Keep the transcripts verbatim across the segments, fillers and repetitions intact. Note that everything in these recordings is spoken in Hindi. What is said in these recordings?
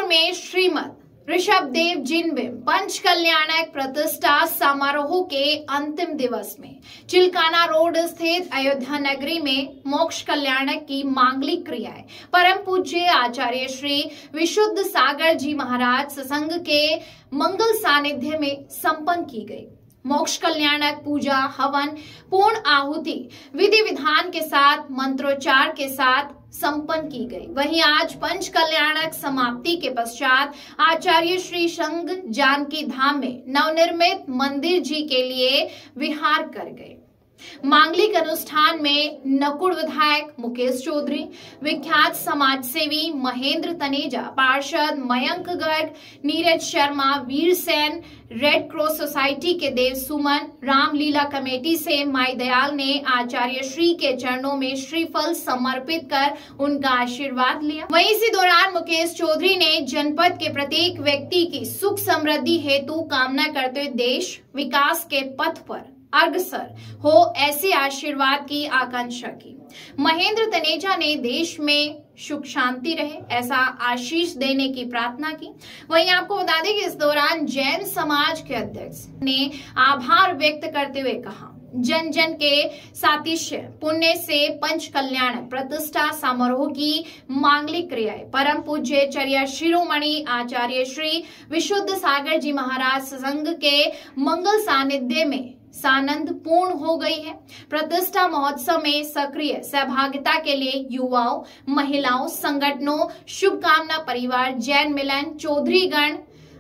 में श्रीमद ऋषभदेव जिनबिंब पंच कल्याणक प्रतिष्ठा समारोह के अंतिम दिवस में चिलकाना रोड स्थित अयोध्या नगरी में मोक्ष कल्याणक की मांगलिक क्रियाएं परम पूज्य आचार्य श्री विशुद्ध सागर जी महाराज सत्संग के मंगल सानिध्य में संपन्न की गई। मोक्ष कल्याणक पूजा हवन पूर्ण आहुति विधि विधान के साथ मंत्रोच्चार के साथ संपन्न की गई। वहीं आज पंच कल्याणक समाप्ति के पश्चात आचार्य श्री संघ जानकी धाम में नवनिर्मित मंदिर जी के लिए विहार कर गए। मांगलिक अनुष्ठान में नकुड़ विधायक मुकेश चौधरी, विख्यात समाजसेवी महेंद्र तनेजा, पार्षद Mayank Garg, Neeraj Sharma, Veer Sen, Red Cross Society के देव सुमन, रामलीला कमेटी से माई दयाल ने आचार्य श्री के चरणों में श्रीफल समर्पित कर उनका आशीर्वाद लिया। वहीं इसी दौरान मुकेश चौधरी ने जनपद के प्रत्येक व्यक्ति की सुख समृद्धि हेतु कामना करते हुए देश विकास के पथ पर अग्रसर हो ऐसे आशीर्वाद की आकांक्षा की। महेंद्र तनेजा ने देश में सुख शांति रहे ऐसा आशीष देने की प्रार्थना की। वहीं आपको बता दें कि इस दौरान जैन समाज के अध्यक्ष ने आभार व्यक्त करते हुए कहा, जन जन के सातिश्य पुण्य से पंच कल्याण प्रतिष्ठा समारोह की मांगलिक क्रियाएं परम पूज्य चर्या शिरोमणि आचार्य श्री विशुद्ध सागर जी महाराज सत्संग के मंगल सानिध्य में सानंद पूर्ण हो गई है। प्रतिष्ठा महोत्सव में सक्रिय सहभागिता के लिए युवाओं, महिलाओं, संगठनों, शुभकामना परिवार, जैन मिलन, चौधरी गण,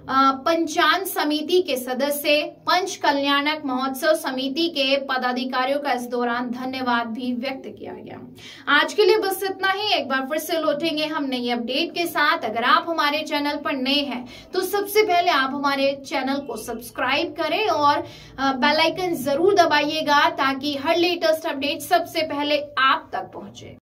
पंचान समिति के सदस्य, पंच कल्याणक महोत्सव समिति के पदाधिकारियों का इस दौरान धन्यवाद भी व्यक्त किया गया। आज के लिए बस इतना ही। एक बार फिर से लौटेंगे हम नई अपडेट के साथ। अगर आप हमारे चैनल पर नए हैं तो सबसे पहले आप हमारे चैनल को सब्सक्राइब करें और बेल आइकन जरूर दबाइएगा ताकि हर लेटेस्ट अपडेट सबसे पहले आप तक पहुंचे।